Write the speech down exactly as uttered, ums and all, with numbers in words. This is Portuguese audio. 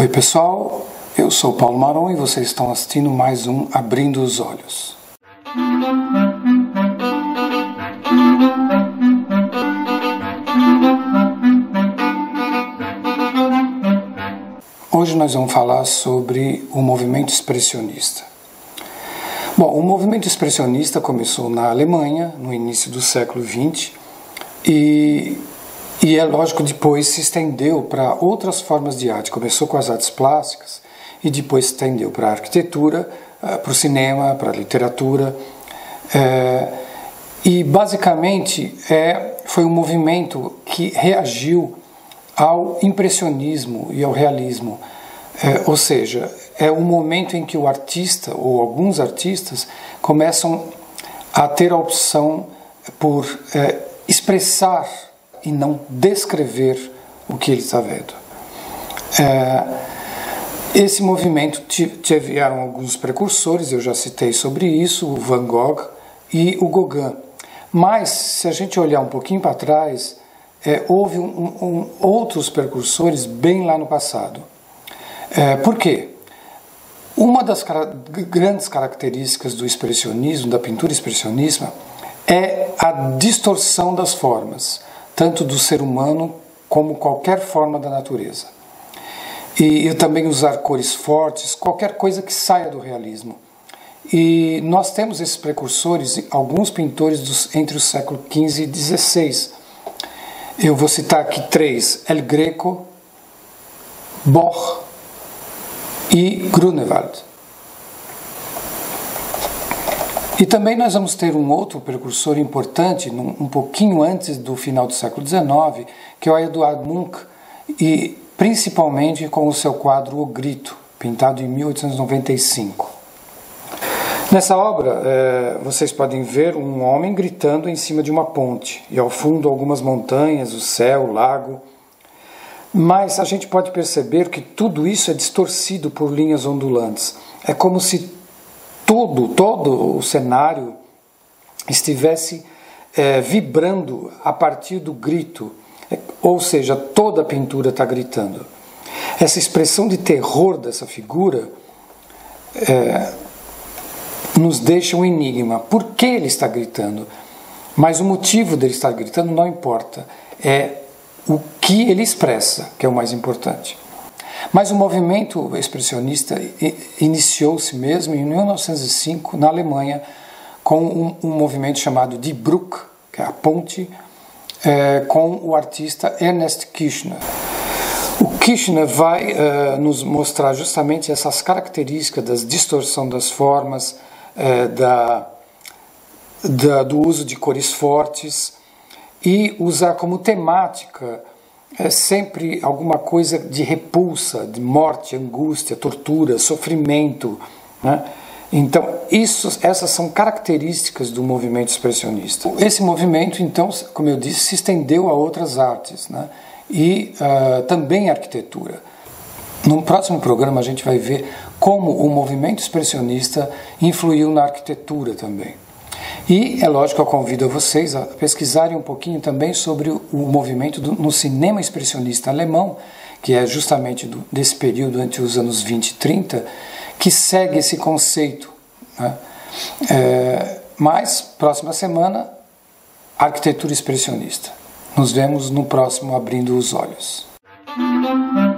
Oi pessoal, eu sou Paulo Maron e vocês estão assistindo mais um Abrindo os Olhos. Hoje nós vamos falar sobre o movimento expressionista. Bom, o movimento expressionista começou na Alemanha no início do século vinte e E é lógico, depois se estendeu para outras formas de arte. Começou com as artes plásticas e depois se estendeu para a arquitetura, para o cinema, para a literatura. É, e basicamente é, foi um movimento que reagiu ao impressionismo e ao realismo. É, ou seja, é um momento em que o artista, ou alguns artistas, começam a ter a opção por é, expressar e não descrever o que ele está vendo. É, esse movimento tiveram alguns precursores, eu já citei sobre isso, o Van Gogh e o Gauguin. Mas, se a gente olhar um pouquinho para trás, é, houve um, um, outros precursores bem lá no passado. É, por quê? Uma das cara- grandes características do expressionismo, da pintura expressionista, é a distorção das formas, tanto do ser humano como qualquer forma da natureza. E, e também usar cores fortes, qualquer coisa que saia do realismo. E nós temos esses precursores, alguns pintores dos, entre o século quinze e dezesseis. Eu vou citar aqui três: El Greco, Boch e Grunewald. E também nós vamos ter um outro precursor importante, um pouquinho antes do final do século dezenove, que é o Eduard Munch, e principalmente com o seu quadro O Grito, pintado em mil oitocentos e noventa e cinco. Nessa obra, é, vocês podem ver um homem gritando em cima de uma ponte, e ao fundo algumas montanhas, o céu, o lago. Mas a gente pode perceber que tudo isso é distorcido por linhas ondulantes. É como se Todo, todo o cenário estivesse é, vibrando a partir do grito, ou seja, toda a pintura está gritando. Essa expressão de terror dessa figura é, nos deixa um enigma. Por que ele está gritando? Mas o motivo dele estar gritando não importa, é o que ele expressa que é o mais importante. Mas o movimento expressionista iniciou-se mesmo em mil novecentos e cinco, na Alemanha, com um, um movimento chamado Die Brücke, que é a ponte, é, com o artista Ernst Kirchner. O Kirchner vai é, nos mostrar justamente essas características da distorção das formas, é, da, da, do uso de cores fortes, e usar como temática é sempre alguma coisa de repulsa, de morte, angústia, tortura, sofrimento, né? Então, isso, essas são características do movimento expressionista. Esse movimento, então, como eu disse, se estendeu a outras artes, né? E uh, também a arquitetura. No próximo programa a gente vai ver como o movimento expressionista influiu na arquitetura também. E é lógico, eu convido a vocês a pesquisarem um pouquinho também sobre o, o movimento do, no cinema expressionista alemão, que é justamente do, desse período entre os anos vinte e trinta, que segue esse conceito, né? É, mas, próxima semana, arquitetura expressionista. Nos vemos no próximo Abrindo os Olhos.